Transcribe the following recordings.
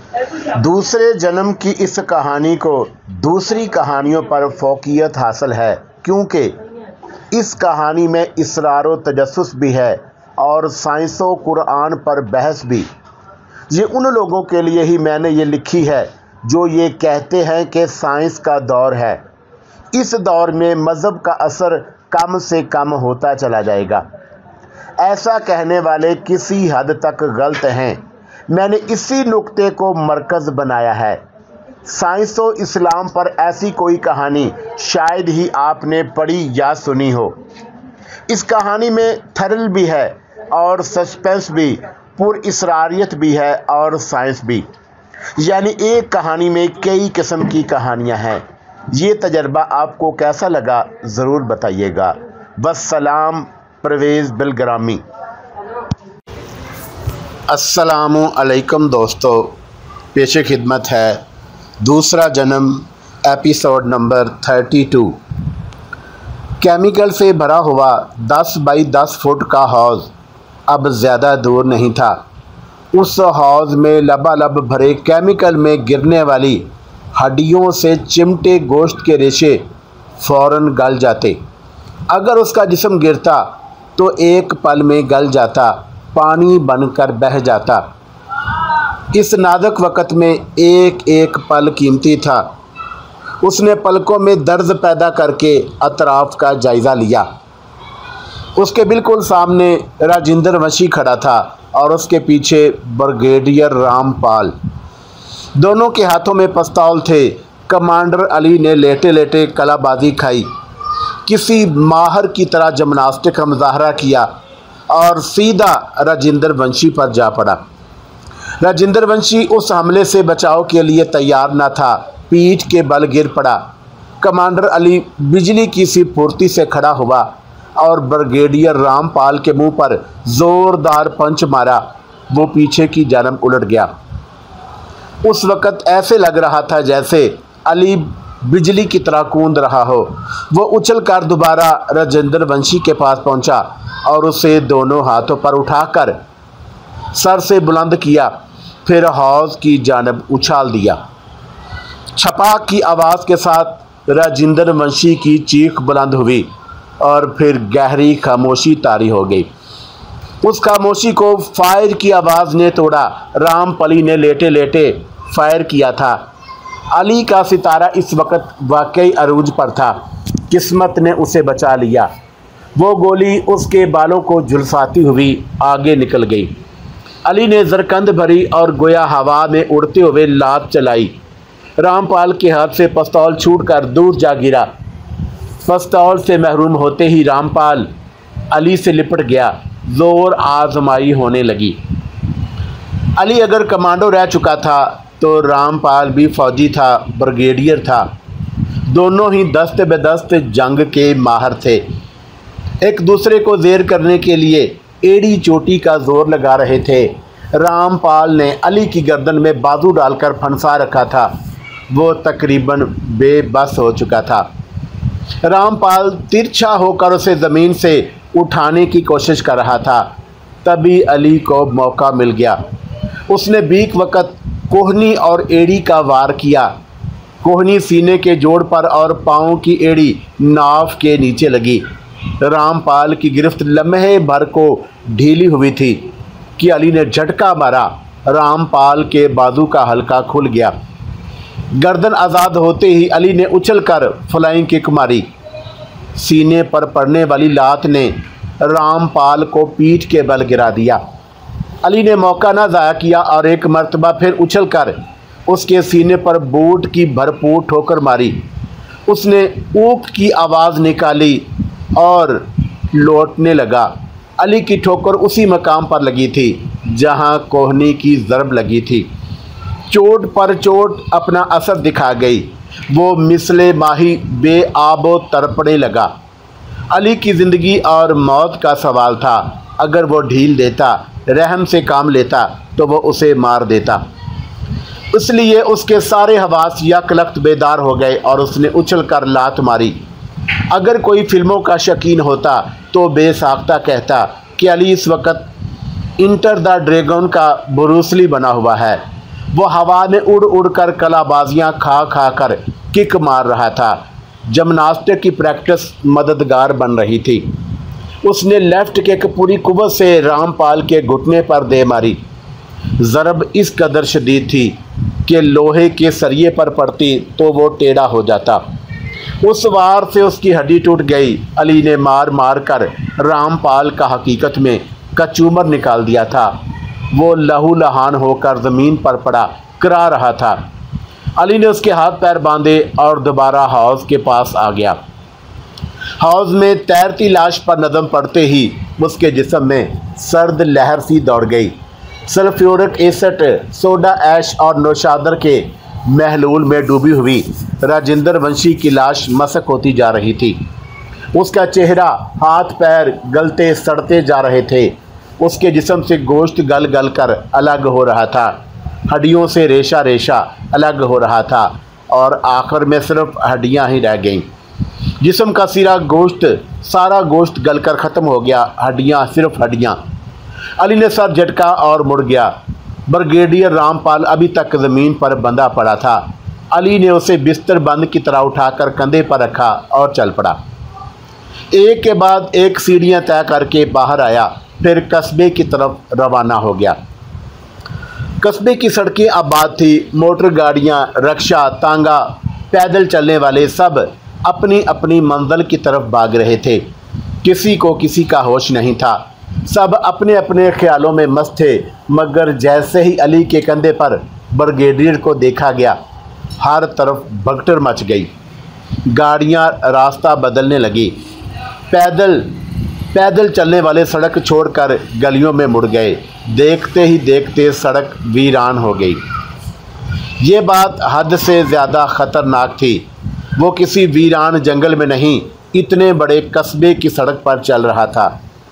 दूसरे जन्म की इस कहानी को दूसरी कहानियों पर फ़ौक़ियत हासिल है, क्योंकि इस कहानी में इसरार व तजस्सुस भी है और साइंस व कुरान पर बहस भी। ये उन लोगों के लिए ही मैंने ये लिखी है जो ये कहते हैं कि साइंस का दौर है। इस दौर में मज़हब का असर कम से कम होता चला जाएगा। ऐसा कहने वाले किसी हद तक गलत हैं। मैंने इसी नुक्ते को मरकज़ बनाया है। साइंस व इस्लाम पर ऐसी कोई कहानी शायद ही आपने पढ़ी या सुनी हो। इस कहानी में थ्रिल भी है और सस्पेंस भी, पुरअसरारियत भी है और साइंस भी। यानी एक कहानी में कई किस्म की कहानियाँ हैं। ये तजर्बा आपको कैसा लगा ज़रूर बताइएगा। वस्सलाम। परवेज़ बिलग्रामी। अस्सलामु अलैकुम दोस्तों, पेश खिदमत है दूसरा जन्म एपिसोड नंबर 32। केमिकल से भरा हुआ 10 बाई 10 फुट का हौज़ अब ज़्यादा दूर नहीं था। उस हौज़ में लबालब भरे केमिकल में गिरने वाली हड्डियों से चिमटे गोश्त के रेशे फ़ौरन गल जाते। अगर उसका जिस्म गिरता तो एक पल में गल जाता, पानी बनकर बह जाता। इस नाजुक वक़्त में एक एक पल कीमती था। उसने पलकों में दर्द पैदा करके अतराफ़ का जायज़ा लिया। उसके बिल्कुल सामने राजिंदर वंशी खड़ा था और उसके पीछे ब्रिगेडियर रामपाल। दोनों के हाथों में पिस्तौल थे। कमांडर अली ने लेटे लेटे कलाबाजी खाई, किसी माहर की तरह जिम्नास्टिक का मुजाहरा किया और सीधा राजिंदर वंशी पर जा पड़ा। राजिंदर वंशी उस हमले से बचाव के लिए तैयार न था, पीठ के बल गिर पड़ा। कमांडर अली बिजली की सी फुर्ती से खड़ा हुआ और ब्रिगेडियर रामपाल के मुंह पर ज़ोरदार पंच मारा। वो पीछे की जानब उलट गया। उस वक़्त ऐसे लग रहा था जैसे अली बिजली की तरह कूद रहा हो। वो उछलकर दोबारा राजिंदर वंशी के पास पहुंचा और उसे दोनों हाथों पर उठाकर सर से बुलंद किया, फिर हौज़ की जानब उछाल दिया। छपाक की आवाज़ के साथ राजिंदर वंशी की चीख बुलंद हुई और फिर गहरी खामोशी तारी हो गई। उस खामोशी को फायर की आवाज़ ने तोड़ा। रामपली ने लेटे लेटे फायर किया था। अली का सितारा इस वक्त वाकई अरूज पर था। किस्मत ने उसे बचा लिया। वो गोली उसके बालों को झुलसाती हुई आगे निकल गई। अली ने जरकंद भरी और गोया हवा में उड़ते हुए लात चलाई। रामपाल के हाथ से पिस्तौल छूटकर दूर जा गिरा। पिस्तौल से महरूम होते ही रामपाल अली से लिपट गया। जोर आजमाई होने लगी। अली अगर कमांडो रह चुका था तो रामपाल भी फौजी था, ब्रिगेडियर था। दोनों ही दस्त बेदस्त जंग के माहर थे। एक दूसरे को ज़ेर करने के लिए एड़ी चोटी का जोर लगा रहे थे। रामपाल ने अली की गर्दन में बाजू डालकर फंसा रखा था। वो तकरीबन बेबस हो चुका था। रामपाल तिरछा होकर उसे ज़मीन से उठाने की कोशिश कर रहा था। तभी अली को मौका मिल गया। उसने बीक वक़्त कोहनी और एड़ी का वार किया। कोहनी सीने के जोड़ पर और पाँव की एड़ी नाफ के नीचे लगी। रामपाल की गिरफ्त लम्हे भर को ढीली हुई थी कि अली ने झटका मारा। रामपाल के बाजू का हल्का खुल गया। गर्दन आज़ाद होते ही अली ने उछलकर फ्लाइंग किक मारी। सीने पर पड़ने वाली लात ने रामपाल को पीठ के बल गिरा दिया। अली ने मौका न ज़ाया किया और एक मर्तबा फिर उछलकर उसके सीने पर बूट की भरपूर ठोकर मारी। उसने ऊक की आवाज़ निकाली और लौटने लगा। अली की ठोकर उसी मकाम पर लगी थी जहां कोहनी की ज़रब लगी थी। चोट पर चोट अपना असर दिखा गई। वो मिसले माही बेआबो तड़पने लगा। अली की ज़िंदगी और मौत का सवाल था। अगर वो ढील देता, रहम से काम लेता तो वो उसे मार देता। इसलिए उसके सारे हवास यकलख्त बेदार हो गए और उसने उछलकर लात मारी। अगर कोई फिल्मों का शौकीन होता तो बेसाख्ता कहता कि अली इस वक्त इंटर द ड्रैगन का ब्रूस ली बना हुआ है। वो हवा में उड़ उड़ कर कलाबाजियाँ खा खा कर किक मार रहा था। जिम्नास्टिक की प्रैक्टिस मददगार बन रही थी। उसने लेफ्ट किक पूरी कुव्वत से रामपाल के घुटने पर दे मारी। ज़रब इस कदर शदीद थी कि लोहे के सरिये पर पड़ती तो वो टेढ़ा हो जाता। उस वार से उसकी हड्डी टूट गई। अली ने मार मार कर रामपाल का हकीकत में कचूमर निकाल दिया था। वो लहू लहान होकर ज़मीन पर पड़ा करा रहा था। अली ने उसके हाथ पैर बांधे और दोबारा हौज़ के पास आ गया। हौज़ में तैरती लाश पर नज़म पड़ते ही उसके जिस्म में सर्द लहर सी दौड़ गई। सल्फ्यूरिक एसिड, सोडा ऐश और नौशादर के महलूल में डूबी हुई राजेंद्र वंशी की लाश मसक होती जा रही थी। उसका चेहरा, हाथ पैर गलते सड़ते जा रहे थे। उसके जिस्म से गोश्त गल गल कर अलग हो रहा था। हड्डियों से रेशा रेशा अलग हो रहा था और आखिर में सिर्फ हड्डियां ही रह गईं। जिस्म का सारा गोश्त गलकर ख़त्म हो गया। हड्डियां, सिर्फ हड्डियां। अली ने सर झटका और मुड़ गया। ब्रिगेडियर रामपाल अभी तक ज़मीन पर बंधा पड़ा था। अली ने उसे बिस्तर बंद की तरह उठाकर कंधे पर रखा और चल पड़ा। एक के बाद एक सीढ़ियां तय करके बाहर आया, फिर कस्बे की तरफ रवाना हो गया। कस्बे की सड़कें आबाद थी। मोटर गाड़ियां, रक्षा, तांगा, पैदल चलने वाले सब अपनी अपनी मंजिल की तरफ भाग रहे थे। किसी को किसी का होश नहीं था। सब अपने अपने ख्यालों में मस्त थे। मगर जैसे ही अली के कंधे पर ब्रिगेडियर को देखा गया, हर तरफ भगदड़ मच गई। गाड़ियां रास्ता बदलने लगी। पैदल चलने वाले सड़क छोड़कर गलियों में मुड़ गए। देखते ही देखते सड़क वीरान हो गई। ये बात हद से ज़्यादा ख़तरनाक थी। वो किसी वीरान जंगल में नहीं, इतने बड़े कस्बे की सड़क पर चल रहा था।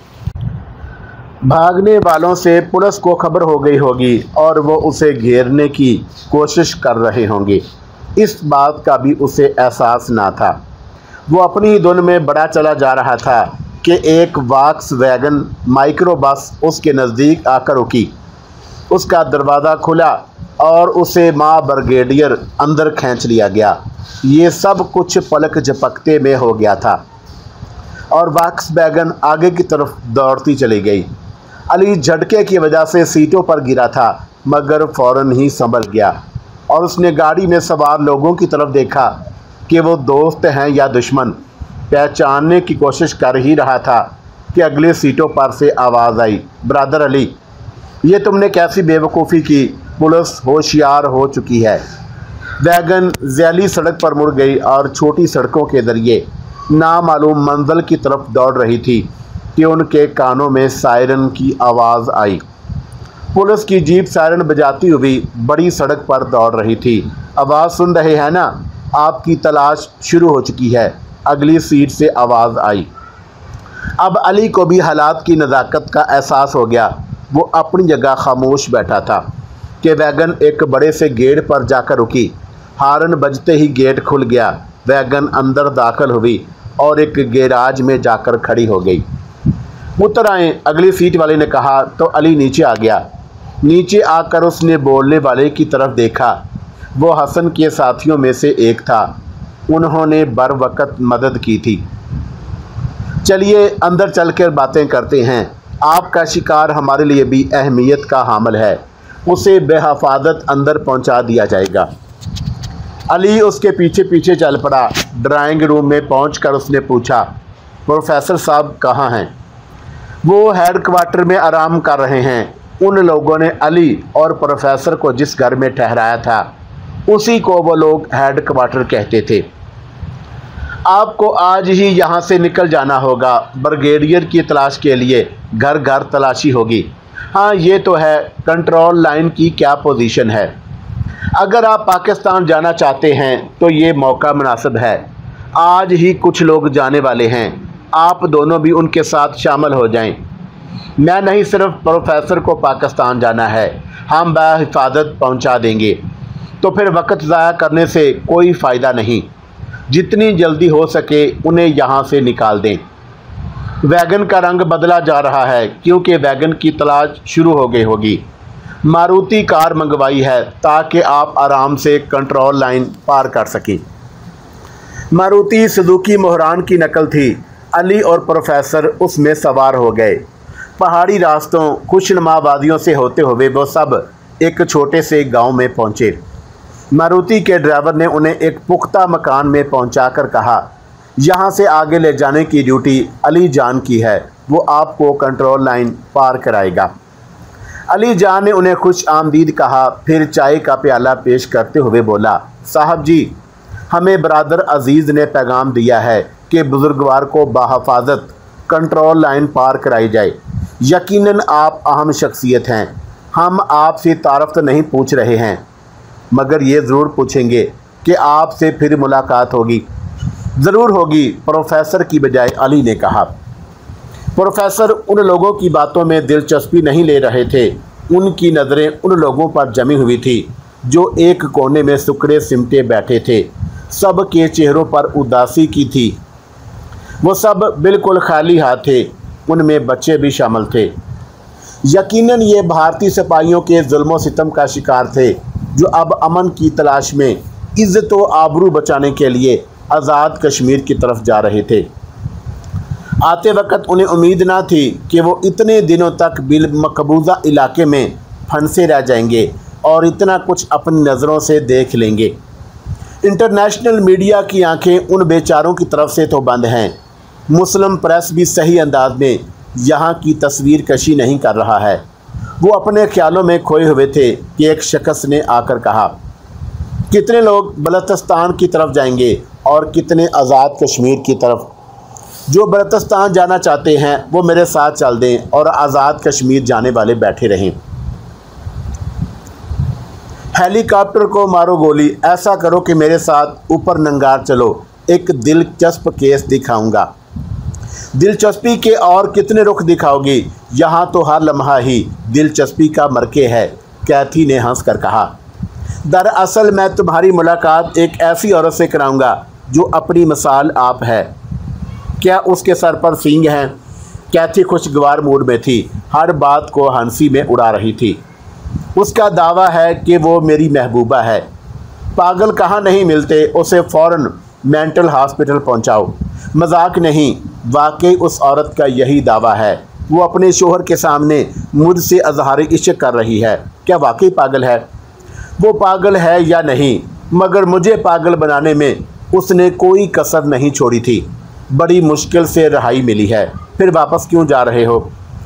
भागने वालों से पुलिस को खबर हो गई होगी और वो उसे घेरने की कोशिश कर रहे होंगे। इस बात का भी उसे एहसास ना था। वो अपनी धुन में बड़ा चला जा रहा था कि एक वॉक्सवैगन माइक्रो बस उसके नज़दीक आकर रुकी। उसका दरवाज़ा खुला और उसे माँ ब्रिगेडियर अंदर खींच लिया गया। ये सब कुछ पलक झपकते में हो गया था और वॉक्सवैगन आगे की तरफ दौड़ती चली गई। अली झटके की वजह से सीटों पर गिरा था, मगर फ़ौरन ही संभल गया और उसने गाड़ी में सवार लोगों की तरफ देखा कि वो दोस्त हैं या दुश्मन। पहचानने की कोशिश कर ही रहा था कि अगले सीटों पर से आवाज़ आई, ब्रदर अली, ये तुमने कैसी बेवकूफ़ी की, पुलिस होशियार हो चुकी है। वैगन ज़ैली सड़क पर मुड़ गई और छोटी सड़कों के ज़रिए नामालूम मंजिल की तरफ दौड़ रही थी कि उनके कानों में सायरन की आवाज़ आई। पुलिस की जीप सायरन बजाती हुई बड़ी सड़क पर दौड़ रही थी। आवाज़ सुन रहे हैं ना, आपकी तलाश शुरू हो चुकी है, अगली सीट से आवाज़ आई। अब अली को भी हालात की नज़ाकत का एहसास हो गया। वो अपनी जगह खामोश बैठा था कि वैगन एक बड़े से गेट पर जाकर रुकी। हारन बजते ही गेट खुल गया। वैगन अंदर दाखिल हुई और एक गैराज में जाकर खड़ी हो गई। उतर आए, अगली सीट वाले ने कहा तो अली नीचे आ गया। नीचे आकर उसने बोलने वाले की तरफ देखा। वो हसन के साथियों में से एक था। उन्होंने बर वक़्त मदद की थी। चलिए अंदर चलकर बातें करते हैं। आपका शिकार हमारे लिए भी अहमियत का हामिल है। उसे बेहफाजत अंदर पहुंचा दिया जाएगा। अली उसके पीछे पीछे चल पड़ा। ड्राइंग रूम में पहुंचकर उसने पूछा, प्रोफेसर साहब कहाँ हैं? वो हेड क्वार्टर में आराम कर रहे हैं। उन लोगों ने अली और प्रोफेसर को जिस घर में ठहराया था उसी को वो लोग हेड क्वार्टर कहते थे। आपको आज ही यहाँ से निकल जाना होगा। ब्रिगेडियर की तलाश के लिए घर घर तलाशी होगी। हाँ, ये तो है। कंट्रोल लाइन की क्या पोजीशन है? अगर आप पाकिस्तान जाना चाहते हैं तो ये मौका मुनासिब है। आज ही कुछ लोग जाने वाले हैं। आप दोनों भी उनके साथ शामिल हो जाएं। मैं नहीं, सिर्फ प्रोफेसर को पाकिस्तान जाना है। हम बाहिफाजत पहुंचा देंगे। तो फिर वक्त ज़ाया करने से कोई फ़ायदा नहीं। जितनी जल्दी हो सके उन्हें यहाँ से निकाल दें। वैगन का रंग बदला जा रहा है क्योंकि वैगन की तलाश शुरू हो गई होगी। मारुति कार मंगवाई है ताकि आप आराम से कंट्रोल लाइन पार कर सकें। मारुति सुजुकी मोहरान की नकल थी। अली और प्रोफेसर उसमें सवार हो गए। पहाड़ी रास्तों, खुशनुमा वादियों से होते हुए वो सब एक छोटे से गांव में पहुंचे। मारुति के ड्राइवर ने उन्हें एक पुख्ता मकान में पहुंचाकर कहा, यहाँ से आगे ले जाने की ड्यूटी अली जान की है, वो आपको कंट्रोल लाइन पार कराएगा। अली जान ने उन्हें खुश आमदीद कहा, फिर चाय का प्याला पेश करते हुए बोला, साहब जी, हमें बरादर अजीज़ ने पैगाम दिया है कि बुजुर्गवार को बाहिफाजत कंट्रोल लाइन पार कराई जाए। यकीनन आप अहम शख्सियत हैं। हम आपसे तारफ़ तो नहीं पूछ रहे हैं, मगर ये ज़रूर पूछेंगे कि आपसे फिर मुलाकात होगी। ज़रूर होगी, प्रोफेसर की बजाय अली ने कहा। प्रोफेसर उन लोगों की बातों में दिलचस्पी नहीं ले रहे थे। उनकी नज़रें उन लोगों पर जमी हुई थी जो एक कोने में सुकड़े सिमटे बैठे थे। सब के चेहरों पर उदासी की थी। वो सब बिल्कुल खाली हाथ थे। उनमें बच्चे भी शामिल थे। यकीनन ये भारतीय सिपाहियों के जुल्म सितम का शिकार थे, जो अब अमन की तलाश में इज़्ज़त व आबरू बचाने के लिए आज़ाद कश्मीर की तरफ जा रहे थे। आते वक्त उन्हें उम्मीद ना थी कि वो इतने दिनों तक बिल मकबूजा इलाके में फंसे रह जाएंगे और इतना कुछ अपनी नज़रों से देख लेंगे। इंटरनेशनल मीडिया की आंखें उन बेचारों की तरफ से तो बंद हैं। मुस्लिम प्रेस भी सही अंदाज में यहाँ की तस्वीर कशी नहीं कर रहा है। वो अपने ख्यालों में खोए हुए थे कि एक शख्स ने आकर कहा, कितने लोग बलूचिस्तान की तरफ जाएंगे और कितने आज़ाद कश्मीर की तरफ। जो बलूचिस्तान जाना चाहते हैं वो मेरे साथ चल दें और आज़ाद कश्मीर जाने वाले बैठे रहें। हेलीकॉप्टर को मारो गोली, ऐसा करो कि मेरे साथ ऊपर नंगार चलो, एक दिलचस्प केस दिखाऊंगा। दिलचस्पी के और कितने रुख दिखाओगी, यहाँ तो हर लम्हा ही दिलचस्पी का मरके है, कैथी ने हंसकर कहा। दरअसल मैं तुम्हारी मुलाकात एक ऐसी औरत से कराऊंगा जो अपनी मिसाल आप है। क्या उसके सर पर सींग हैं? कैथी खुशगवार मूड में थी, हर बात को हंसी में उड़ा रही थी। उसका दावा है कि वो मेरी महबूबा है। पागल कहाँ नहीं मिलते, उसे फ़ौरन मेंटल हॉस्पिटल पहुंचाओ। मजाक नहीं, वाकई उस औरत का यही दावा है। वो अपने शोहर के सामने मुझसे अजहार इश्क कर रही है। क्या वाकई पागल है? वो पागल है या नहीं, मगर मुझे पागल बनाने में उसने कोई कसर नहीं छोड़ी थी। बड़ी मुश्किल से रिहाई मिली है, फिर वापस क्यों जा रहे हो?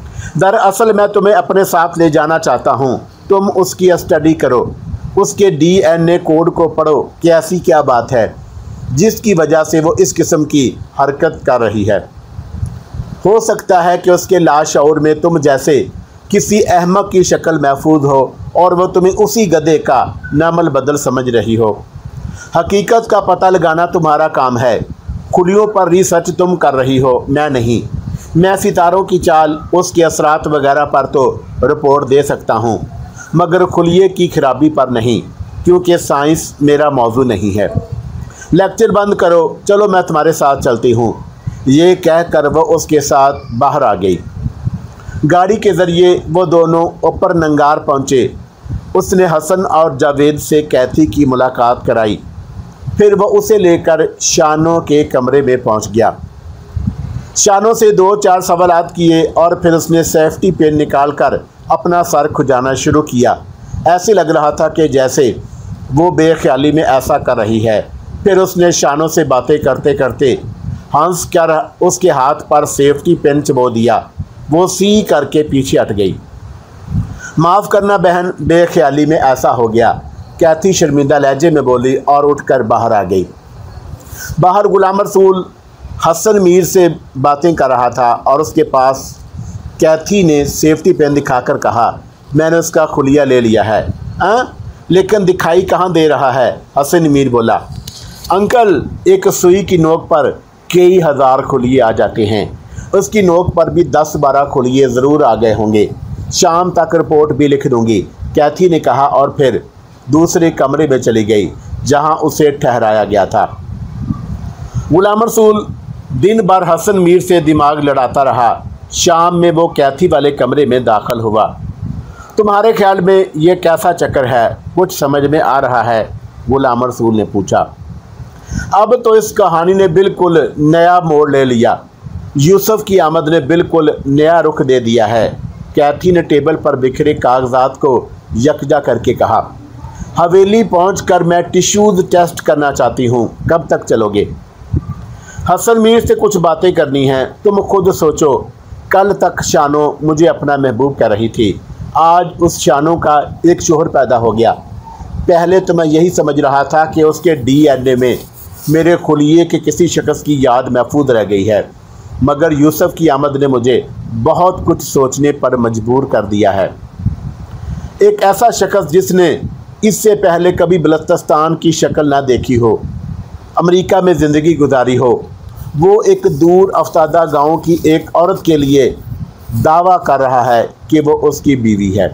दरअसल मैं तुम्हें अपने साथ ले जाना चाहता हूँ। तुम उसकी स्टडी करो, उसके DNA कोड को पढ़ो कि ऐसी क्या बात है जिसकी वजह से वो इस किस्म की हरकत कर रही है। हो सकता है कि उसके लाशऊर में तुम जैसे किसी अहमक की शक्ल महफूज हो और वो तुम्हें उसी गधे का नामल बदल समझ रही हो। हकीकत का पता लगाना तुम्हारा काम है। खुलियों पर रिसर्च तुम कर रही हो, मैं नहीं। मैं सितारों की चाल, उसके असरात वगैरह पर तो रिपोर्ट दे सकता हूँ, मगर खुलिये की खराबी पर नहीं, क्योंकि साइंस मेरा मौजू नहीं है। लेक्चर बंद करो, चलो मैं तुम्हारे साथ चलती हूँ। ये कहकर वह उसके साथ बाहर आ गई। गाड़ी के ज़रिए वो दोनों ऊपर नंगार पहुँचे। उसने हसन और जावेद से कैथी की मुलाकात कराई। फिर वह उसे लेकर शानों के कमरे में पहुँच गया। शानों से 2-4 सवालात किए और फिर उसने सेफ्टी पिन निकालकर अपना सर खुजाना शुरू किया। ऐसे लग रहा था कि जैसे वो बेख्याली में ऐसा कर रही है। फिर उसने शानों से बातें करते करते हंस कर उसके हाथ पर सेफ्टी पिन चबो दिया। वो सी करके पीछे हट गई। माफ़ करना बहन, बेख्याली में ऐसा हो गया, कैथी शर्मिंदा लहजे में बोली और उठकर बाहर आ गई। बाहर गुलाम रसूल हसन मीर से बातें कर रहा था और उसके पास कैथी ने सेफ्टी पेन दिखाकर कहा, मैंने उसका खुलिया ले लिया है। लेकिन दिखाई कहाँ दे रहा है? हसन मीर बोला, अंकल, एक सुई की नोक पर कई हज़ार खुलिये आ जाते हैं। उसकी नोक पर भी 10-12 खुलिये ज़रूर आ गए होंगे। शाम तक रिपोर्ट भी लिख दूंगी, कैथी ने कहा और फिर दूसरे कमरे में चली गई जहां उसे ठहराया गया था। गुलाम रसूल दिन भर हसन मीर से दिमाग लड़ाता रहा। शाम में वो कैथी वाले कमरे में दाखिल हुआ। तुम्हारे ख्याल में ये कैसा चक्कर है, कुछ समझ में आ रहा है? गुलाम रसूल ने पूछा। अब तो इस कहानी ने बिल्कुल नया मोड़ ले लिया। यूसुफ की आमद ने बिल्कुल नया रुख दे दिया है। कैथी ने टेबल पर बिखरे कागजात को यकजा करके कहा, हवेली पहुंचकर मैं टिश्यूज टेस्ट करना चाहती हूँ, कब तक चलोगे? हसन मीर से कुछ बातें करनी हैं, तुम खुद सोचो। कल तक शानो मुझे अपना महबूब कह रही थी, आज उस शानो का एक शोहर पैदा हो गया। पहले तो मैं यही समझ रहा था कि उसके DNA में मेरे खुलिये के किसी शख्स की याद महफूज रह गई है, मगर यूसुफ की आमद ने मुझे बहुत कुछ सोचने पर मजबूर कर दिया है। एक ऐसा शख्स जिसने इससे पहले कभी बलूचिस्तान की शक्ल ना देखी हो, अमेरिका में ज़िंदगी गुजारी हो, वो एक दूर अफ्तादा गांव की एक औरत के लिए दावा कर रहा है कि वो उसकी बीवी है।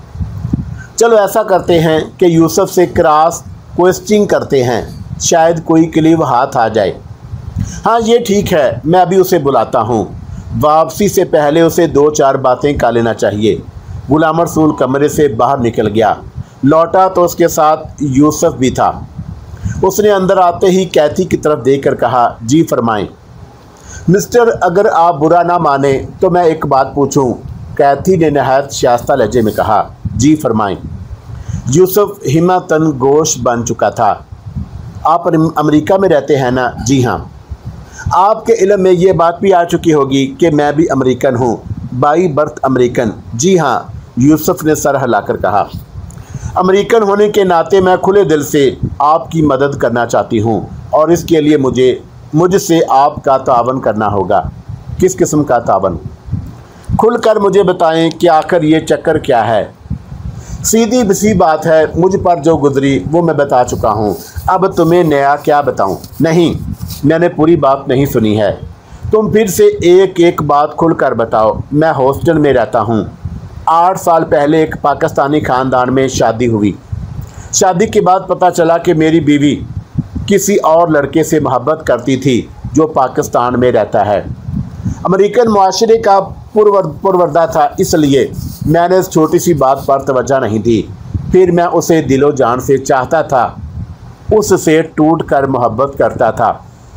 चलो ऐसा करते हैं कि यूसुफ से क्रॉस क्वेश्चनिंग करते हैं, शायद कोई क्लीव हाथ आ जाए। हाँ ये ठीक है, मैं अभी उसे बुलाता हूँ। वापसी से पहले उसे 2-4 बातें कर लेना चाहिए। गुलाम रसूल कमरे से बाहर निकल गया। लौटा तो उसके साथ यूसुफ भी था। उसने अंदर आते ही कैथी की तरफ देखकर कहा, जी फरमाएं। मिस्टर, अगर आप बुरा ना माने तो मैं एक बात पूछूं? कैथी ने नहायत शाइस्ता लहजे में कहा, जी फरमाएं। यूसुफ हिम्मतन गोश बन चुका था। आप अमेरिका में रहते हैं ना? जी हाँ। आपके इल्म में ये बात भी आ चुकी होगी कि मैं भी अमेरिकन हूँ, बाई बर्थ अमेरिकन। जी हाँ, यूसुफ ने सर हिलाकर कहा। अमेरिकन होने के नाते मैं खुले दिल से आपकी मदद करना चाहती हूँ और इसके लिए मुझसे आपका तावन करना होगा। किस किस्म का तावन? खुलकर मुझे बताएं कि आखिर ये चक्कर क्या है। सीधी सी बात है, मुझ पर जो गुजरी वो मैं बता चुका हूँ, अब तुम्हें नया क्या बताऊँ? नहीं, मैंने पूरी बात नहीं सुनी है। तुम फिर से एक एक बात खुलकर बताओ। मैं हॉस्टल में रहता हूँ। 8 साल पहले एक पाकिस्तानी ख़ानदान में शादी हुई। शादी के बाद पता चला कि मेरी बीवी किसी और लड़के से मोहब्बत करती थी जो पाकिस्तान में रहता है। अमेरिकन मुआशरे का पुरवर्दा था, इसलिए मैंने इस छोटी सी बात पर तवज्जो नहीं दी। फिर मैं उसे दिलो जान से चाहता था, उससे टूट कर मोहब्बत करता था।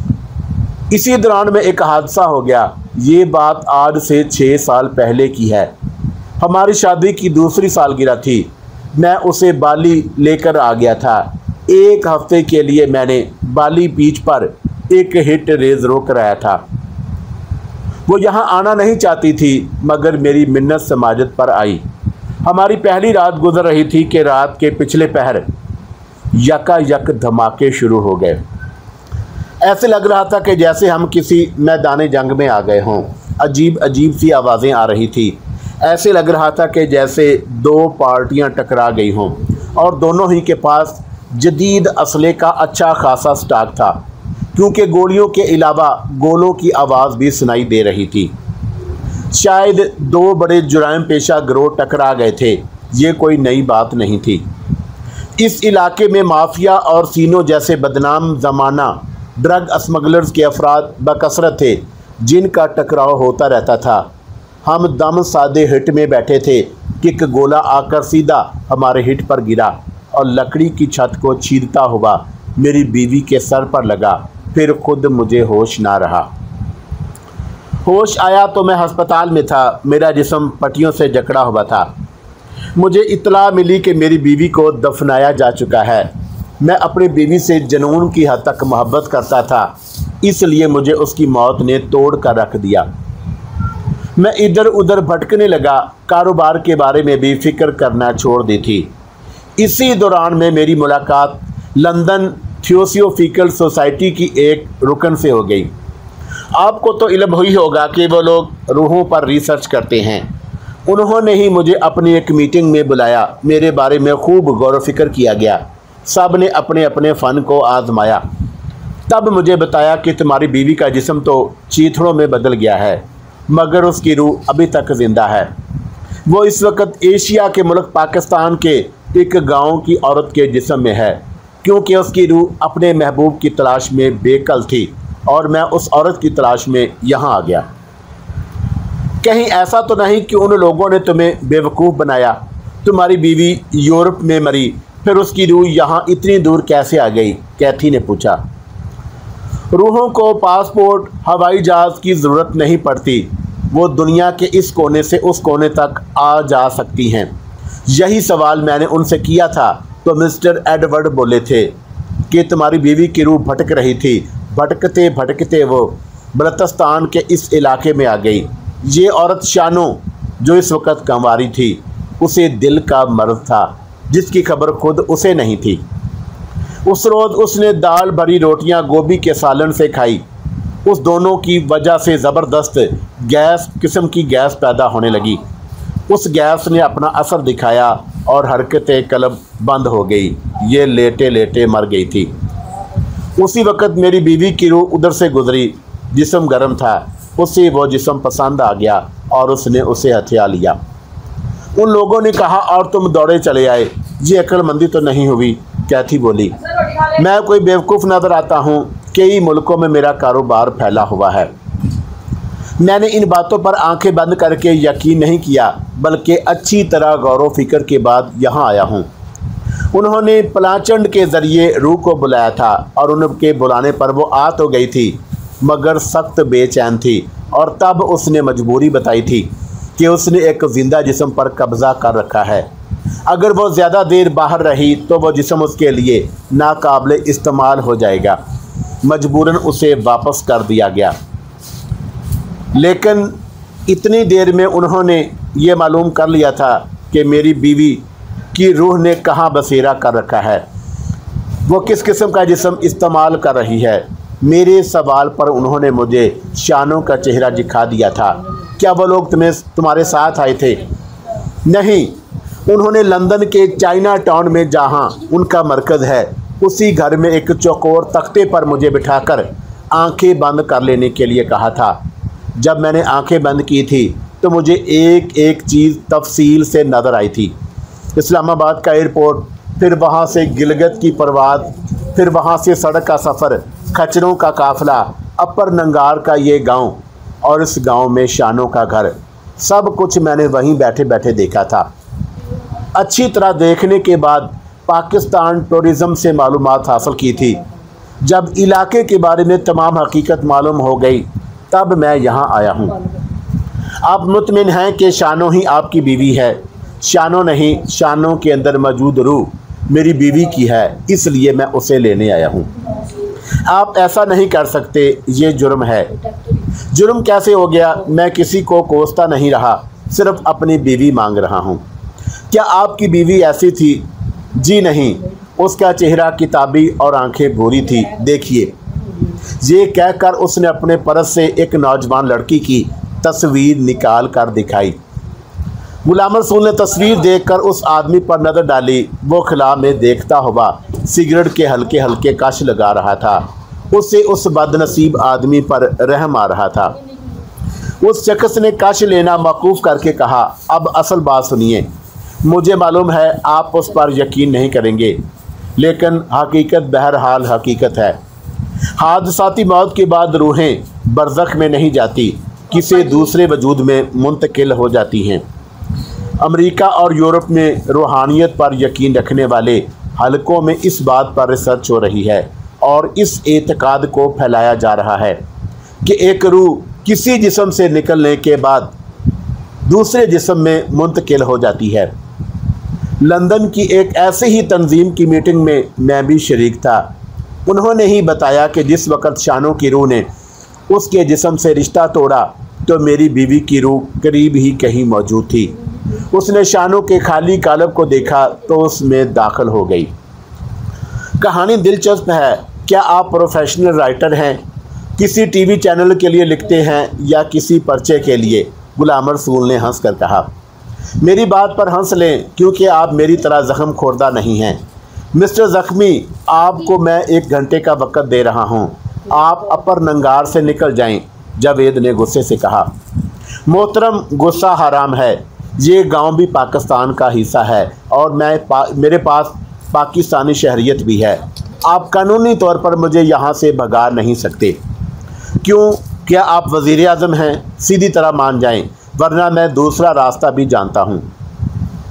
इसी दौरान में एक हादसा हो गया। ये बात आज से 6 साल पहले की है। हमारी शादी की दूसरी सालगिरह थी। मैं उसे बाली लेकर आ गया था। 1 हफ्ते के लिए मैंने बाली बीच पर एक हिट रेज़रो कराया था। वो यहाँ आना नहीं चाहती थी, मगर मेरी मिन्नत समाजत पर आई। हमारी पहली रात गुजर रही थी कि रात के पिछले पहर यकायक धमाके शुरू हो गए। ऐसे लग रहा था कि जैसे हम किसी मैदान जंग में आ गए हों। अजीब अजीब सी आवाज़ें आ रही थी। ऐसे लग रहा था कि जैसे 2 पार्टियां टकरा गई हों और दोनों ही के पास जदीद असले का अच्छा खासा स्टॉक था, क्योंकि गोलियों के अलावा गोलों की आवाज़ भी सुनाई दे रही थी। शायद 2 बड़े जुराइम पेशा गिरोह टकरा गए थे। ये कोई नई बात नहीं थी। इस इलाके में माफिया और सीनो जैसे बदनाम ज़माना ड्रग स्मगलर्स के अफराद बकसरत थे, जिनका टकराव होता रहता था। हम दम सादे हिट में बैठे थे कि एक गोला आकर सीधा हमारे हिट पर गिरा और लकड़ी की छत को चीरता हुआ मेरी बीवी के सर पर लगा। फिर खुद मुझे होश ना रहा। होश आया तो मैं अस्पताल में था। मेरा जिस्म पट्टियों से जकड़ा हुआ था। मुझे इत्तला मिली कि मेरी बीवी को दफनाया जा चुका है। मैं अपनी बीवी से जुनून की हद तक मोहब्बत करता था, इसलिए मुझे उसकी मौत ने तोड़ कर रख दिया। मैं इधर उधर भटकने लगा। कारोबार के बारे में भी फिक्र करना छोड़ दी थी। इसी दौरान में मेरी मुलाकात लंदन थियोसॉफिकल सोसाइटी की एक रुकन से हो गई। आपको तो इल्म ही होगा कि वो लोग रूहों पर रिसर्च करते हैं। उन्होंने ही मुझे अपनी एक मीटिंग में बुलाया। मेरे बारे में खूब गौर फिक्र किया गया। सब ने अपने अपने फ़न को आजमाया। तब मुझे बताया कि तुम्हारी बीवी का जिस्म तो चीथड़ों में बदल गया है, मगर उसकी रूह अभी तक ज़िंदा है। वो इस वक्त एशिया के मुल्क पाकिस्तान के एक गांव की औरत के जिस्म में है, क्योंकि उसकी रूह अपने महबूब की तलाश में बेकल थी और मैं उस औरत की तलाश में यहाँ आ गया। कहीं ऐसा तो नहीं कि उन लोगों ने तुम्हें बेवकूफ़ बनाया? तुम्हारी बीवी यूरोप में मरी, फिर उसकी रूह यहाँ इतनी दूर कैसे आ गई? कैथी ने पूछा। रूहों को पासपोर्ट, हवाई जहाज़ की ज़रूरत नहीं पड़ती, वो दुनिया के इस कोने से उस कोने तक आ जा सकती हैं। यही सवाल मैंने उनसे किया था तो मिस्टर एडवर्ड बोले थे कि तुम्हारी बीवी की रूह भटक रही थी। भटकते भटकते वो बलूचिस्तान के इस इलाके में आ गई। ये औरत शानो, जो इस वक्त कंवारी थी, उसे दिल का मर्ज था जिसकी खबर खुद उसे नहीं थी। उस रोज़ उसने दाल भरी रोटियां गोभी के सालन से खाई। उस दोनों की वजह से ज़बरदस्त गैस किस्म की गैस पैदा होने लगी। उस गैस ने अपना असर दिखाया और हरकतें कलब बंद हो गई। ये लेटे लेटे मर गई थी। उसी वक्त मेरी बीवी की रूह उधर से गुजरी। जिस्म गर्म था, उसे वो जिस्म पसंद आ गया और उसने उसे हथिया लिया। उन लोगों ने कहा और तुम दौड़े चले आए। ये अक्लमंदी तो नहीं हुई, कैथी बोली। मैं कोई बेवकूफ़ नज़र आता हूँ? कई मुल्कों में मेरा कारोबार फैला हुआ है। मैंने इन बातों पर आंखें बंद करके यकीन नहीं किया, बल्कि अच्छी तरह गौर व फिक्र के बाद यहाँ आया हूँ। उन्होंने पलाचंड के ज़रिए रूह को बुलाया था और उनके बुलाने पर वो आ तो गई थी, मगर सख्त बेचैन थी। और तब उसने मजबूरी बताई थी कि उसने एक ज़िंदा जिस्म पर कब्ज़ा कर रखा है। अगर वो ज़्यादा देर बाहर रही तो वो जिस्म उसके लिए नाकाबिल इस्तेमाल हो जाएगा। मजबूरन उसे वापस कर दिया गया। लेकिन इतनी देर में उन्होंने ये मालूम कर लिया था कि मेरी बीवी की रूह ने कहाँ बसेरा कर रखा है, वो किस किस्म का जिस्म इस्तेमाल कर रही है। मेरे सवाल पर उन्होंने मुझे शानों का चेहरा दिखा दिया था। क्या वो लोग तुम्हारे साथ आए थे? नहीं, उन्होंने लंदन के चाइना टाउन में, जहाँ उनका मरकज़ है, उसी घर में एक चौकोर तख्ते पर मुझे बिठाकर आंखें बंद कर लेने के लिए कहा था। जब मैंने आंखें बंद की थी तो मुझे एक एक चीज़ तफसील से नज़र आई थी। इस्लामाबाद का एयरपोर्ट, फिर वहाँ से गिलगित की परवाज़, फिर वहाँ से सड़क का सफ़र, खच्चरों का काफ़िला, अपर नंगार का ये गांव और इस गांव में शानों का घर, सब कुछ मैंने वहीं बैठे बैठे देखा था। अच्छी तरह देखने के बाद पाकिस्तान टूरिज़म से मालूमात हासिल की थी। जब इलाके के बारे में तमाम हकीकत मालूम हो गई तब मैं यहाँ आया हूँ। आप मुतमिन हैं कि शानो ही आपकी बीवी है? शानो नहीं, शानो के अंदर मौजूद रूह मेरी बीवी की है, इसलिए मैं उसे लेने आया हूँ। आप ऐसा नहीं कर सकते, ये जुर्म है। जुर्म कैसे हो गया? मैं किसी को कोसता नहीं रहा, सिर्फ अपनी बीवी मांग रहा हूँ। क्या आपकी बीवी ऐसी थी? जी नहीं, उसका चेहरा किताबी और आंखें भूरी थी। देखिए, ये कहकर उसने अपने पर्स से एक नौजवान लड़की की तस्वीर निकाल कर दिखाई। गुलाम रसूल ने तस्वीर देखकर उस आदमी पर नज़र डाली। वो खला में देखता हुआ सिगरेट के हल्के हल्के कश लगा रहा था। उससे उस बदनसीब आदमी पर रहम आ रहा था। उस शख्स ने कश लेना मौकूफ़ करके कहा, अब असल बात सुनिए। मुझे मालूम है आप उस पर यकीन नहीं करेंगे, लेकिन हकीकत बहरहाल हकीकत है। हादसाती मौत के बाद रूहें बरज़ख में नहीं जाती, किसी दूसरे वजूद में मुंतकिल हो जाती हैं। अमेरिका और यूरोप में रूहानियत पर यकीन रखने वाले हलकों में इस बात पर रिसर्च हो रही है और इस एतकाद को फैलाया जा रहा है कि एक रूह किसी जिस्म से निकलने के बाद दूसरे जिस्म में मुंतकिल हो जाती है। लंदन की एक ऐसे ही तंजीम की मीटिंग में मैं भी शरीक था। उन्होंने ही बताया कि जिस वक़्त शानों की रूह ने उसके जिस्म से रिश्ता तोड़ा तो मेरी बीवी की रूह करीब ही कहीं मौजूद थी। उसने शानों के खाली कालब को देखा तो उसमें दाखिल हो गई। कहानी दिलचस्प है। क्या आप प्रोफेशनल राइटर हैं? किसी टीवी चैनल के लिए लिखते हैं या किसी पर्चे के लिए? गुलाम रसूल ने हंस कर कहा। मेरी बात पर हंस लें, क्योंकि आप मेरी तरह ज़ख्म खोरदा नहीं हैं। मिस्टर ज़ख्मी, आपको मैं 1 घंटे का वक़्त दे रहा हूँ, आप अपर नंगार से निकल जाएं। जावेद ने गुस्से से कहा। मोहतरम, गुस्सा हराम है। ये गांव भी पाकिस्तान का हिस्सा है और मेरे पास पाकिस्तानी शहरियत भी है। आप कानूनी तौर पर मुझे यहाँ से भगा नहीं सकते। क्यों? क्या आप वज़ीर आज़म हैं? सीधी तरह मान जाएं, वरना मैं दूसरा रास्ता भी जानता हूँ।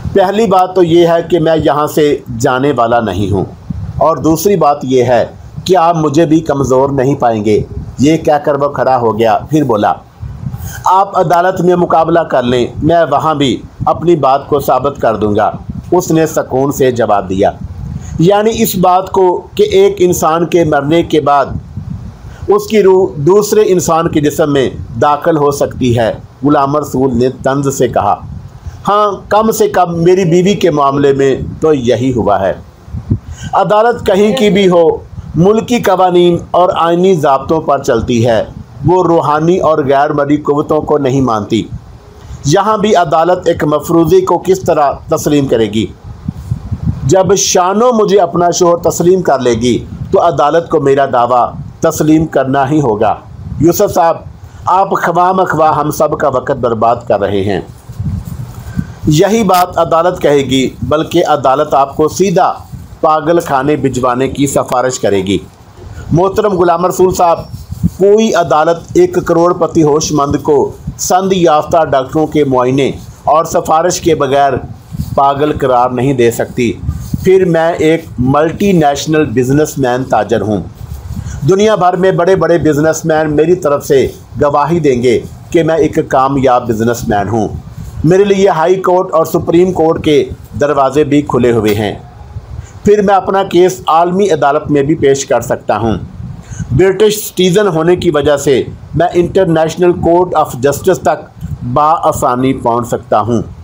पहली बात तो ये है कि मैं यहाँ से जाने वाला नहीं हूँ, और दूसरी बात यह है कि आप मुझे भी कमज़ोर नहीं पाएंगे। ये कहकर वह खड़ा हो गया। फिर बोला, आप अदालत में मुकाबला कर लें, मैं वहाँ भी अपनी बात को साबित कर दूँगा। उसने सुकून से जवाब दिया। यानी इस बात को कि एक इंसान के मरने के बाद उसकी रूह दूसरे इंसान के जिस्म में दाखिल हो सकती है। गुलाम रसूल ने तंज से कहा, हाँ, कम से कम मेरी बीवी के मामले में तो यही हुआ है। अदालत कहीं की भी हो, मुल्की कवानीन और आइनी ज़ाब्तों पर चलती है। वो रूहानी और गैर मर्दी क़ुव्वतों को नहीं मानती। यहाँ भी अदालत एक मफरूज़ी को किस तरह तस्लीम करेगी? जब शानो मुझे अपना शोहर तस्लीम कर लेगी तो अदालत को मेरा दावा तस्लीम करना ही होगा। यूसुफ साहब, आप ख्वाम ख्वाह हम सब का वक़्त बर्बाद कर रहे हैं। यही बात अदालत कहेगी, बल्कि अदालत आपको सीधा पागल खाने भिजवाने की सिफारिश करेगी। मोहतरम गुलाम रसूल साहब, कोई अदालत एक करोड़पति होशमंद को संद याफ्ता डॉक्टरों के मुआयने और सिफारिश के बगैर पागल करार नहीं दे सकती। फिर मैं एक मल्टीनेशनल बिजनेसमैन ताजर हूँ। दुनिया भर में बड़े बड़े बिजनेसमैन मेरी तरफ से गवाही देंगे कि मैं एक कामयाब बिजनेसमैन हूँ। मेरे लिए हाई कोर्ट और सुप्रीम कोर्ट के दरवाजे भी खुले हुए हैं। फिर मैं अपना केस आलमी अदालत में भी पेश कर सकता हूँ। ब्रिटिश सिटीज़न होने की वजह से मैं इंटरनेशनल कोर्ट ऑफ जस्टिस तक बाआसानी पहुँच सकता हूँ।